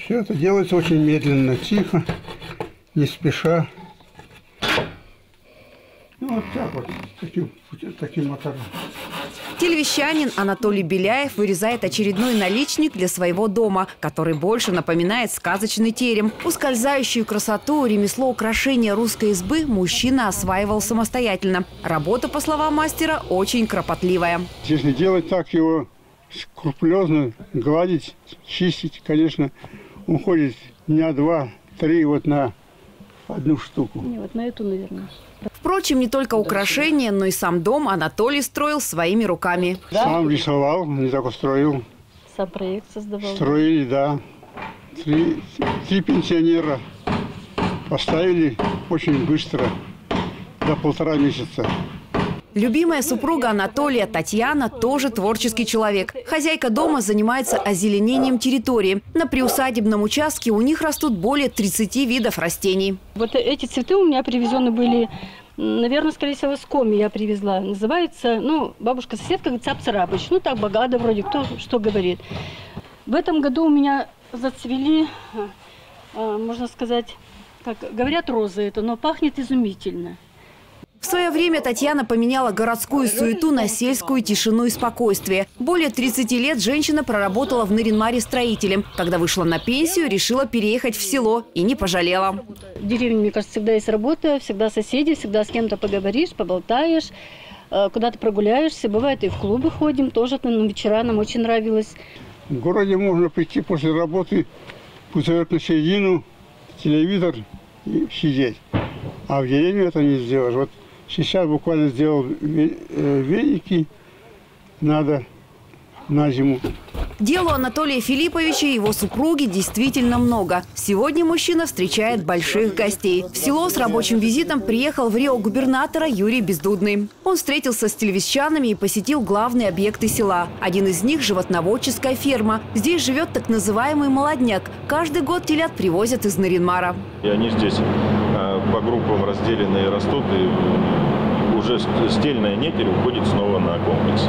Все это делается очень медленно, тихо, не спеша. Ну, вот так вот, таким мотором. Телевещанин Анатолий Беляев вырезает очередной наличник для своего дома, который больше напоминает сказочный терем. Ускользающую красоту, ремесло украшения русской избы мужчина осваивал самостоятельно. Работа, по словам мастера, очень кропотливая. Если делать так его скрупулезно, гладить, чистить, конечно, уходит дня 2-3 вот на одну штуку. Не, вот на эту, наверное. Впрочем, не только украшения, но и сам дом Анатолий строил своими руками. Да? Сам рисовал, не только строил. Сам проект создавал. Строили, да. Три пенсионера поставили очень быстро, до 1,5 месяца. Любимая супруга Анатолия, Татьяна, тоже творческий человек. Хозяйка дома занимается озеленением территории. На приусадебном участке у них растут более 30 видов растений. Вот эти цветы у меня привезены были, наверное, скорее всего, с Коми я привезла. Называется, ну, бабушка-соседка говорит, цап-царапыч. Ну, так богато вроде, кто что говорит. В этом году у меня зацвели, можно сказать, как говорят, розы это, но пахнет изумительно. В свое время Татьяна поменяла городскую суету на сельскую тишину и спокойствие. Более 30 лет женщина проработала в Нарьян-Маре строителем. Когда вышла на пенсию, решила переехать в село и не пожалела. В деревне, мне кажется, всегда есть работа, всегда соседи, всегда с кем-то поговоришь, поболтаешь, куда-то прогуляешься. Бывает и в клубы ходим, тоже вечера нам очень нравилось. В городе можно прийти после работы, пузырек на середину, телевизор и сидеть. А в деревне это не сделаешь. Вот сейчас буквально сделал веники, надо на зиму. Делу Анатолия Филипповича и его супруги действительно много. Сегодня мужчина встречает больших гостей. В село с рабочим визитом приехал в Рио губернатора Юрий Бездудный. Он встретился с телевещанами и посетил главные объекты села. Один из них – животноводческая ферма. Здесь живет так называемый молодняк. Каждый год телят привозят из Нарьян-Мара. И они здесь по группам разделены и растут, и уже стельная нетель уходит снова на комплекс.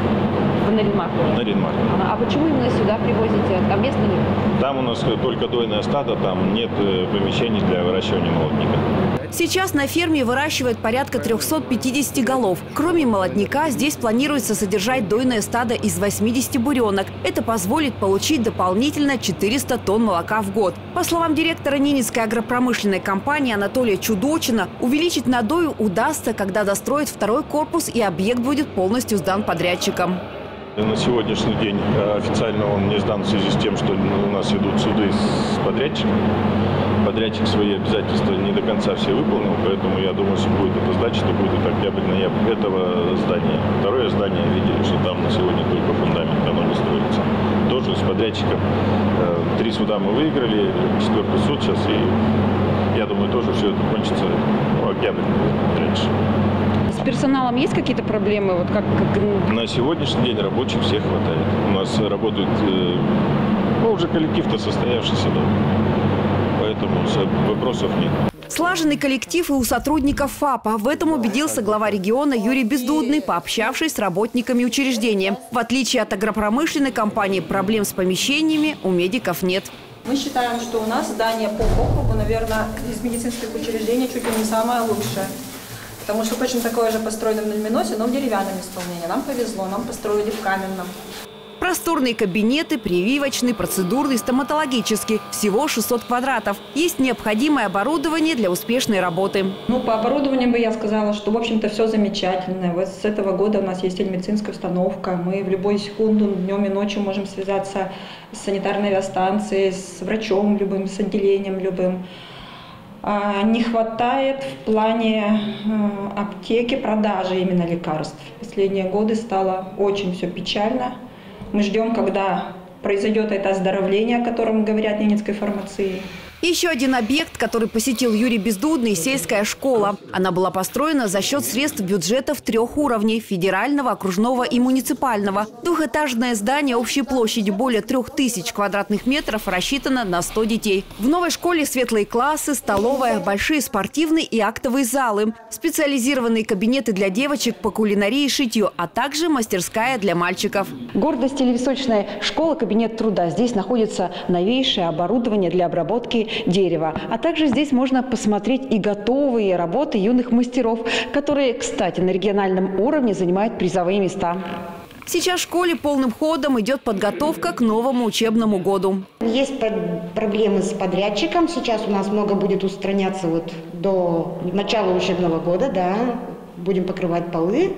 В Нарьян-Мар? Нарьян-Мар. А почему именно сюда привозите? Там места нет? Там у нас только дойное стадо, там нет помещений для выращивания молодняка. Сейчас на ферме выращивают порядка 350 голов. Кроме молодняка, здесь планируется содержать дойное стадо из 80 буренок. Это позволит получить дополнительно 400 тонн молока в год. По словам директора Ненецкой агропромышленной компании Анатолия Чудочина, увеличить надою удастся, когда достроят второй корпус и объект будет полностью сдан подрядчикам. На сегодняшний день официально он не сдан в связи с тем, что у нас идут суды с подрядчиком. Подрядчик свои обязательства не до конца все выполнил, поэтому я думаю, если будет эта сдача, то будет октябрь-ноябрь этого здания. Второе здание, видели, что там на сегодня только фундамент, оно не строится. Тоже с подрядчиком. 3 суда мы выиграли, 4-й суд сейчас, и я думаю, тоже все это кончится в октябре раньше. С персоналом есть какие-то проблемы? Вот как... На сегодняшний день рабочих всех хватает. У нас работают, уже коллектив-то состоявшийся, да. Поэтому вопросов нет. Слаженный коллектив и у сотрудников ФАПа. В этом убедился глава региона Юрий Бездудный, пообщавшись с работниками учреждения. В отличие от агропромышленной компании, проблем с помещениями у медиков нет. Мы считаем, что у нас здание по округу, наверное, из медицинских учреждений чуть ли не самое лучшее. Потому что точно такое же построено в Миносе, но в деревянном исполнении. Нам повезло, нам построили в каменном. Просторные кабинеты, прививочный, процедурный, стоматологический. Всего 600 квадратов. Есть необходимое оборудование для успешной работы. Ну, по оборудованию бы я сказала, что, в общем-то, все замечательно. Вот с этого года у нас есть телемедицинская установка. Мы в любую секунду, днем и ночью можем связаться с санитарной авиастанцией, с врачом любым, с отделением любым. Не хватает в плане аптеки продажи именно лекарств. В последние годы стало очень все печально. Мы ждем, когда произойдет это оздоровление, о котором говорят в Ненецкой фармации. Еще один объект, который посетил Юрий Бездудный – сельская школа. Она была построена за счет средств бюджетов 3 уровней – федерального, окружного и муниципального. Двухэтажное здание общей площадью более 3000 квадратных метров рассчитано на 100 детей. В новой школе светлые классы, столовая, большие спортивные и актовые залы, специализированные кабинеты для девочек по кулинарии и шитью, а также мастерская для мальчиков. Гордость телевисочной школы – кабинет труда. Здесь находится новейшее оборудование для обработки дерева. А также здесь можно посмотреть и готовые работы юных мастеров, которые, кстати, на региональном уровне занимают призовые места. Сейчас в школе полным ходом идет подготовка к новому учебному году. Есть проблемы с подрядчиком. Сейчас у нас много будет устраняться вот до начала учебного года. Да. Будем покрывать полы.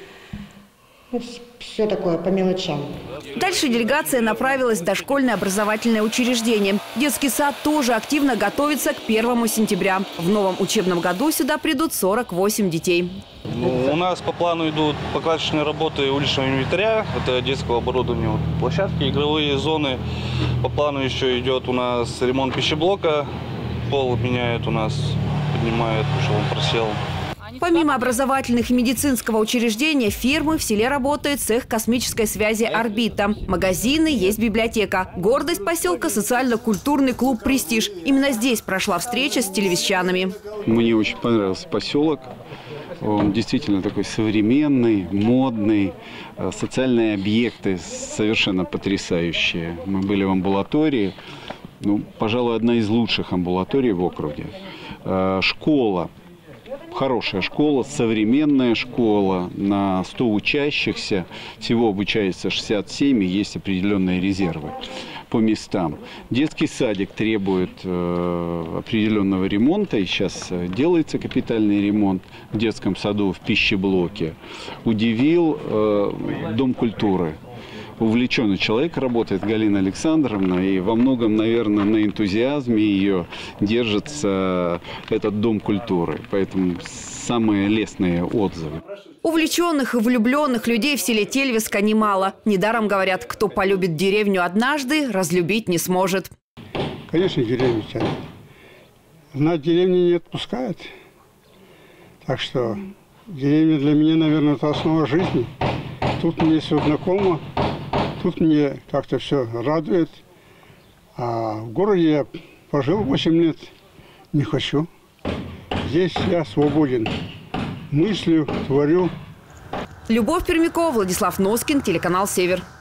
Все такое по мелочам. Дальше делегация направилась в дошкольное образовательное учреждение. Детский сад тоже активно готовится к 1 сентября. В новом учебном году сюда придут 48 детей. У нас по плану идут покрасочные работы уличного инвентаря, это детского оборудования, площадки, игровые зоны. По плану еще идет у нас ремонт пищеблока, пол меняют у нас, поднимают, потому что он просел. Помимо образовательных и медицинского учреждения, фирмы, в селе работает цех космической связи «Орбита». Магазины, есть библиотека. Гордость поселка – социально-культурный клуб «Престиж». Именно здесь прошла встреча с телевизчанами. Мне очень понравился поселок. Он действительно такой современный, модный. Социальные объекты совершенно потрясающие. Мы были в амбулатории. Пожалуй, одна из лучших амбулаторий в округе. Школа. Хорошая школа, современная школа, на 100 учащихся, всего обучается 67, и есть определенные резервы по местам. Детский садик требует определенного ремонта, и сейчас делается капитальный ремонт в детском саду в пищеблоке. Удивил Дом культуры. Увлеченный человек работает, Галина Александровна, и во многом, наверное, на энтузиазме ее держится этот Дом культуры. Поэтому самые лестные отзывы. Увлеченных и влюбленных людей в селе Тельвиска немало. Недаром говорят, кто полюбит деревню однажды, разлюбить не сможет. Конечно, деревню тянет. Знать деревни не отпускает. Так что деревня для меня, наверное, это основа жизни. Тут мне все знакомо. Тут мне как-то все радует. А в городе я пожил 8 лет. Не хочу. Здесь я свободен. Мыслю, творю. Любовь Пермякова, Владислав Носкин, телеканал «Север».